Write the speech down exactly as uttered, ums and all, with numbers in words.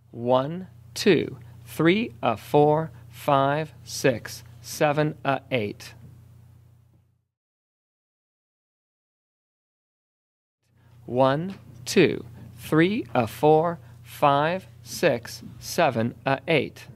One, two, three, a four, five, six, seven, a eight. One, two, three, a four, five, six, seven, a eight.